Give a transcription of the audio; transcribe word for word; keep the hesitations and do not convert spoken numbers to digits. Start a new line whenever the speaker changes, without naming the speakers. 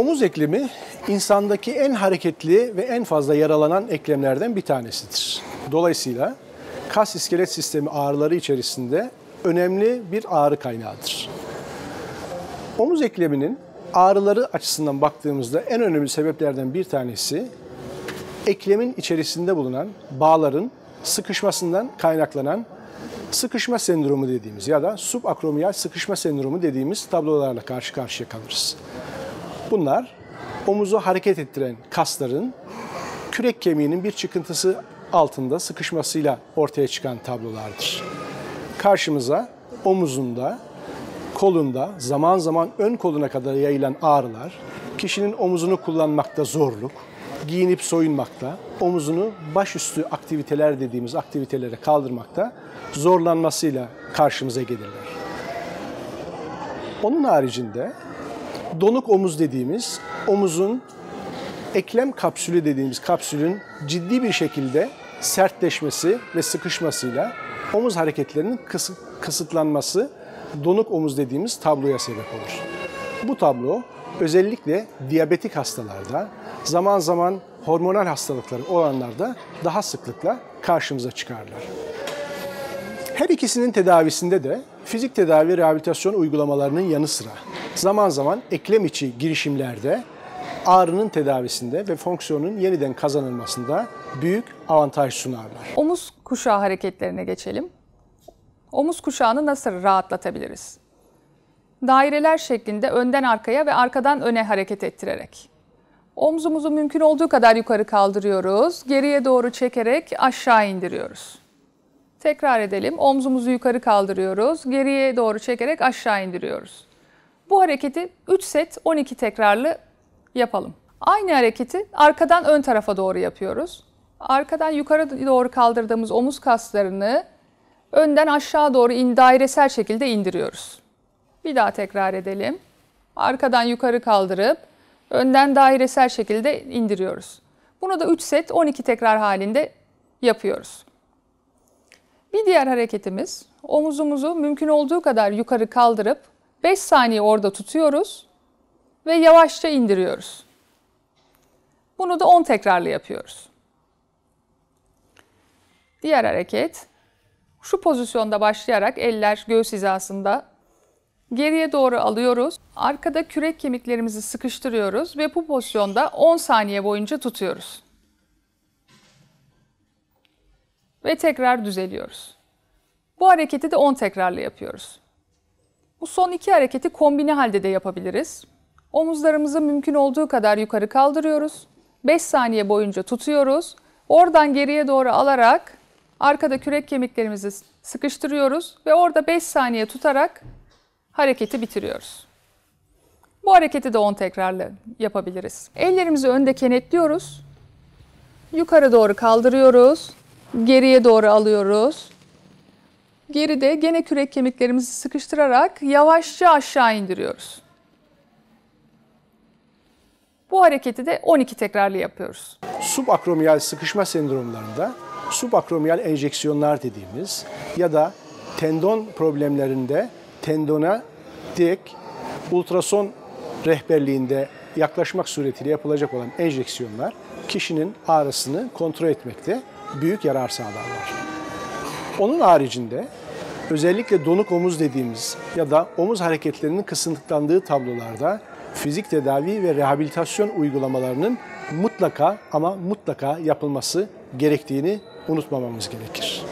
Omuz eklemi insandaki en hareketli ve en fazla yaralanan eklemlerden bir tanesidir. Dolayısıyla kas iskelet sistemi ağrıları içerisinde önemli bir ağrı kaynağıdır. Omuz ekleminin ağrıları açısından baktığımızda en önemli sebeplerden bir tanesi eklemin içerisinde bulunan bağların sıkışmasından kaynaklanan sıkışma sendromu dediğimiz ya da subakromiyal sıkışma sendromu dediğimiz tablolarla karşı karşıya kalırız. Bunlar omuzu hareket ettiren kasların kürek kemiğinin bir çıkıntısı altında sıkışmasıyla ortaya çıkan tablolardır. Karşımıza omuzunda, kolunda, zaman zaman ön koluna kadar yayılan ağrılar, kişinin omuzunu kullanmakta zorluk, giyinip soyunmakta, omuzunu başüstü aktiviteler dediğimiz aktivitelere kaldırmakta zorlanmasıyla karşımıza gelirler. Onun haricinde donuk omuz dediğimiz, omuzun eklem kapsülü dediğimiz kapsülün ciddi bir şekilde sertleşmesi ve sıkışmasıyla omuz hareketlerinin kısıtlanması donuk omuz dediğimiz tabloya sebep olur. Bu tablo özellikle diyabetik hastalarda, zaman zaman hormonal hastalıkları olanlarda daha sıklıkla karşımıza çıkarlar. Her ikisinin tedavisinde de fizik tedavi ve rehabilitasyon uygulamalarının yanı sıra zaman zaman eklem içi girişimlerde ağrının tedavisinde ve fonksiyonun yeniden kazanılmasında büyük avantaj sunarlar.
Omuz kuşağı hareketlerine geçelim. Omuz kuşağını nasıl rahatlatabiliriz? Daireler şeklinde önden arkaya ve arkadan öne hareket ettirerek. Omzumuzu mümkün olduğu kadar yukarı kaldırıyoruz. Geriye doğru çekerek aşağı indiriyoruz. Tekrar edelim. Omzumuzu yukarı kaldırıyoruz. Geriye doğru çekerek aşağı indiriyoruz. Bu hareketi üç set on iki tekrarlı yapalım. Aynı hareketi arkadan ön tarafa doğru yapıyoruz. Arkadan yukarı doğru kaldırdığımız omuz kaslarını önden aşağı doğru in, dairesel şekilde indiriyoruz. Bir daha tekrar edelim. Arkadan yukarı kaldırıp önden dairesel şekilde indiriyoruz. Bunu da üç set on iki tekrar halinde yapıyoruz. Bir diğer hareketimiz, omuzumuzu mümkün olduğu kadar yukarı kaldırıp beş saniye orada tutuyoruz ve yavaşça indiriyoruz. Bunu da on tekrarlı yapıyoruz. Diğer hareket, şu pozisyonda başlayarak eller göğüs hizasında geriye doğru alıyoruz. Arkada kürek kemiklerimizi sıkıştırıyoruz ve bu pozisyonda on saniye boyunca tutuyoruz. Ve tekrar düzeliyoruz. Bu hareketi de on tekrarlı yapıyoruz. Bu son iki hareketi kombine halde de yapabiliriz. Omuzlarımızı mümkün olduğu kadar yukarı kaldırıyoruz. beş saniye boyunca tutuyoruz. Oradan geriye doğru alarak arkada kürek kemiklerimizi sıkıştırıyoruz ve orada beş saniye tutarak hareketi bitiriyoruz. Bu hareketi de on tekrarlı yapabiliriz. Ellerimizi önde kenetliyoruz. Yukarı doğru kaldırıyoruz. Geriye doğru alıyoruz. Geride gene kürek kemiklerimizi sıkıştırarak yavaşça aşağı indiriyoruz. Bu hareketi de on iki tekrarlı yapıyoruz.
Subakromiyal sıkışma sendromlarında subakromiyal enjeksiyonlar dediğimiz ya da tendon problemlerinde tendona direkt ultrason rehberliğinde yaklaşmak suretiyle yapılacak olan enjeksiyonlar kişinin ağrısını kontrol etmekte büyük yarar sağlarlar. Onun haricinde özellikle donuk omuz dediğimiz ya da omuz hareketlerinin kısıtlandığı tablolarda fizik tedavi ve rehabilitasyon uygulamalarının mutlaka ama mutlaka yapılması gerektiğini unutmamamız gerekir.